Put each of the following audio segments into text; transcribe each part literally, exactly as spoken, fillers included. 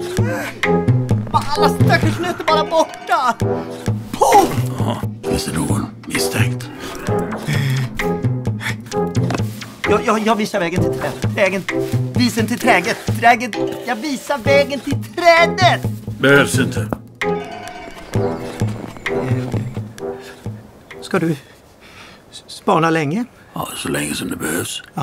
Alla stackars nötter bara borta. På! Ja, finns det någon misstänkt? Jag, jag, jag visar vägen till trädet. Vägen. Visen till trädet. Trädet. Jag visar vägen till trädet. Behövs inte. Ska du spana länge? Ja, så länge som det behövs. Ja.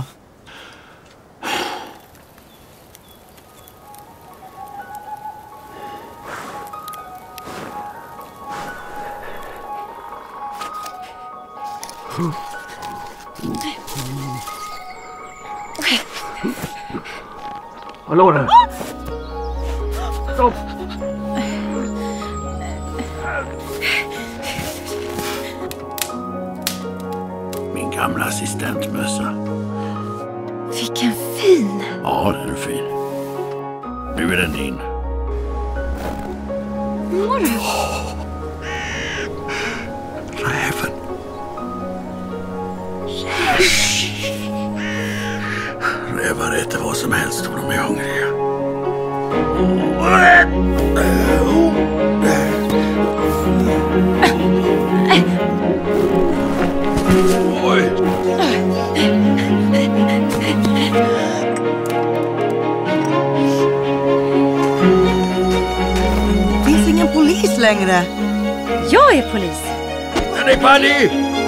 Hallå där! Stopp! Min gamla assistentmössa. Vilken fin! Ja, den är fin. Nu är den din. Mår du? Räven. Rävar äter vad som helst om de är hungriga. Oj! Finns ingen polis längre. Jag är polis. Är det Buddy?